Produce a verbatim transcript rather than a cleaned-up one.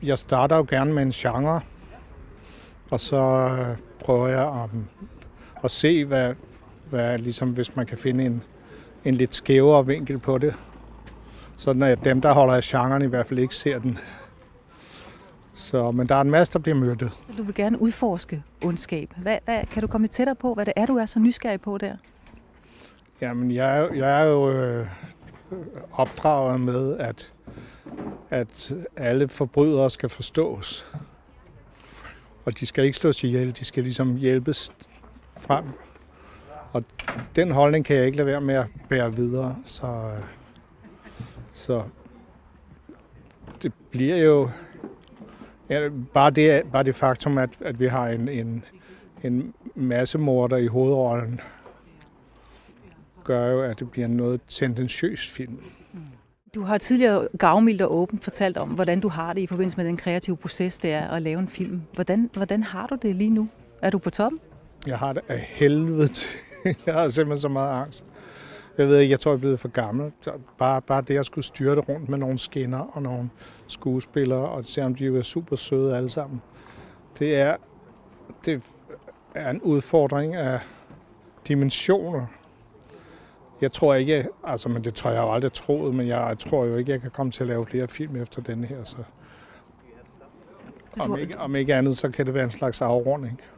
jeg starter jo gerne med en genre, og så prøver jeg at, at se, hvad, hvad, ligesom, hvis man kan finde en, en lidt skævere vinkel på det. Sådan at dem, der holder af genren, i hvert fald ikke ser den. Så, men der er en masse, der bliver myrdet. Du vil gerne udforske ondskab. Hvad, hvad, kan du komme lidt tættere på, hvad det er, du er så nysgerrig på der? Jamen, jeg er, jeg er jo øh, opdraget med, at, at alle forbrydere skal forstås. Og de skal ikke slås ihjel, de skal ligesom hjælpes frem. Og den holdning kan jeg ikke lade være med at bære videre. Så, så det bliver jo ja, bare, det, bare det faktum, at, at vi har en, en, en massemorder i hovedrollen, gør jo, at det bliver noget tendentiøst film. Du har tidligere gavmildt og åbent fortalt om, hvordan du har det i forbindelse med den kreative proces, det er at lave en film. Hvordan, hvordan har du det lige nu? Er du på toppen? Jeg har det af helvede til. Jeg har simpelthen så meget angst. Jeg ved ikke, jeg tror, jeg er blevet for gammel. Bare, bare det, at skulle styre det rundt med nogle skinner og nogle skuespillere, og se om de er super søde alle sammen. Det er, det er en udfordring af dimensioner. Jeg tror ikke, altså, men det tror jeg jo aldrig troet, men jeg tror jo ikke, jeg kan komme til at lave flere film efter denne her. Så om ikke, om ikke andet, så kan det være en slags afrunding.